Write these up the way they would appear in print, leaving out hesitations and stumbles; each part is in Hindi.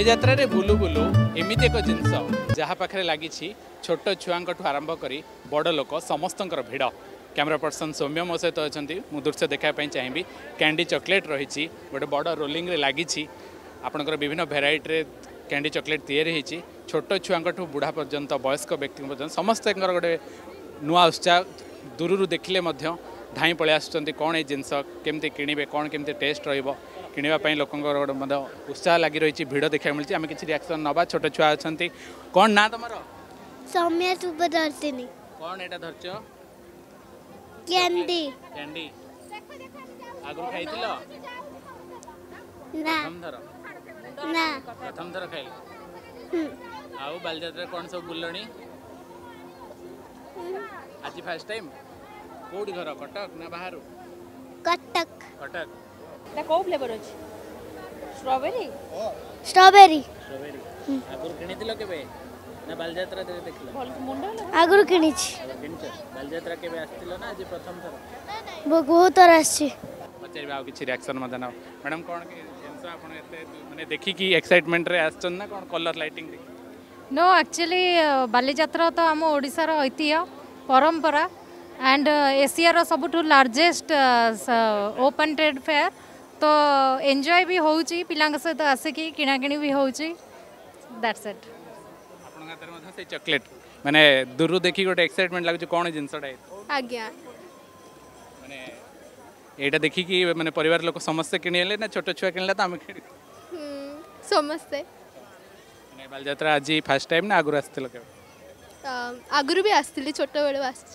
बालीजात्रा रे बुलू बुलू एमती एक जिनस जहाँ पाखे लगी छोट छुआ आरंभ कर बड़ लोक समस्त भिड़ कैमरा पर्सन सौम्य मो सहित अच्छा मुझे दृश्य देखापी चाहिए कैंडी चॉकलेट रही गोटे बड़ रोलिंग लगी आपणकर विभिन्न भेराइटी कैंडी चॉकलेट या छोट छुआ बुढ़ा पर्यंत वयस्क व्यक्ति पर्यंत समस्त गोटे नुआ उत्साह दूर देखिले धाई पलि आसुँच कौन ये जिनस केमती किणे कौन केमती टेस्ट रही लोक उत्साह लगी रही भिड़ देखा मिली आम किसी रिएक्शन नवा छोट छुआ अच्छा कौन ना तुम सौम्य सुपदर्शिनी कौन एटा धरच कैंडी कैंडी आगु खाइतिलो ना ना प्रथम थर खाइल आउ बालजात्रा कौन सब बुलणी आज फर्स्ट टाइम कोडी घर कटक ना बाहर कटक कटक ना को फ्लेवर अछि स्ट्रॉबेरी स्ट्रॉबेरी स्ट्रॉबेरी आगु किनितिलो केबे ना बालजात्रा देखिलो भल मुंडा आगुर किनिछि बालजात्रा केबे आस्तिलो ना आज प्रथम थर बहुत तरह आछि पचारि आउ किछि रिएक्शन मत ना मैडम कौन के जिंस आपण एते माने देखि कि एक्साइटमेंट रे आछन ना कौन कलर लाइटिंग देखि नो एक्चुअली बालीजात्रा तो आम ओडिशार ऐतिह्य परंपरा एंड एशिया सबुठ लार्जेस्ट ओपन ट्रेड फेयर तो एंजॉय भी होउची पिलांग सहित आसिकी किणाकिणी भी होउची दैट्स इट आपण हाथ में से चॉकलेट माने दूर देखि गोटे एक्साइटमेंट लागु कोन जिंसटा आज्ञा माने एटा देखि कि माने परिवार लोक समस्त किणिले ना छोट छुआ किणला त हम किणी समस्ते माने बालजात्रा आज फर्स्ट टाइम ना आगुर आस्तिलो के आगुरु भी आस्तिली छोट बेले आस्छि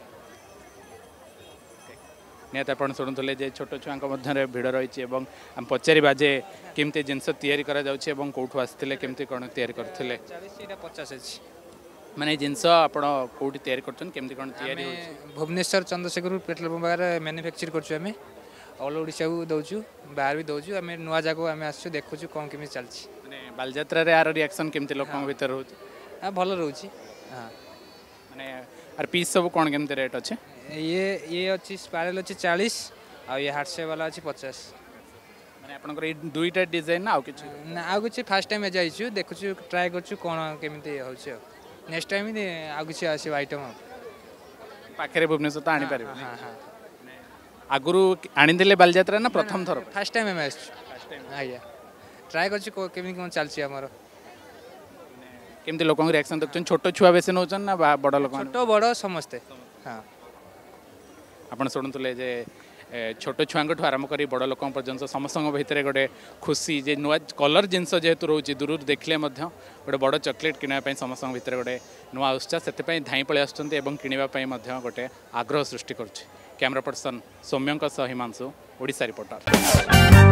निहत आप शुणुले जे छोट छुआ मध्य भिड़ रही आम पचारा जे केमती जिनस या कौटू आसते केमती कौन या करते 50 माने जिनस आप कौटी या करमती कौन भुवनेश्वर चंद्रशेखर पेट्रोल पंप पाखे मैन्युफैक्चर करें ऑल ओडिशा को दौचु बाहर भी दौचु आम नुआ जगह आम आसु देखु कौन केमी चलती बालजात्रा यार रिएक्शन केमती लोक भर रोचे भल रोचे हाँ माने आर पीस सब कौन केमती रेट अच्छे ये अच्छी स्पाइरल अच्छी 40 आ ये हार्ट शेप वाला अच्छी 50 माने आपनकर दुईटा डिजाइन ना ना आउ किसी फर्स्ट टाइम जाइछु देखुछु ट्राई करछु कोन केमिति होछि नेक्स्ट टाइम आउ किसी आसी आइटम पाखरे भुवनेश्वर तो आनी पारे हां हां आगुरु आनी देले बालजात्रा ना प्रथम थर फर्स्ट टाइम हम आइछु आया ट्राई करछु केमिति कोन चलछि हमर केमती लोक रिएक्शन देखछन छोट छुआ बेसे नोचन ना बड़ लोक छोट बड़ समस्ते हां आपण शुणुले जे छोट छुआ आरंभ कर बड़ लोक पर्यंत समस्त भितर गोटे खुशी जे नुआ कलर जिनस जेहेतु रोचे दूर देखले गोटे बड़ चॉकलेट किनापी समस्त भितर गोटे नुआ उत्साह से धाई पलि आसुँच गोटे आग्रह सृष्टि कर कैमरा पर्सन सौम्यों सह हिमांशु ओडिशा रिपोर्टर।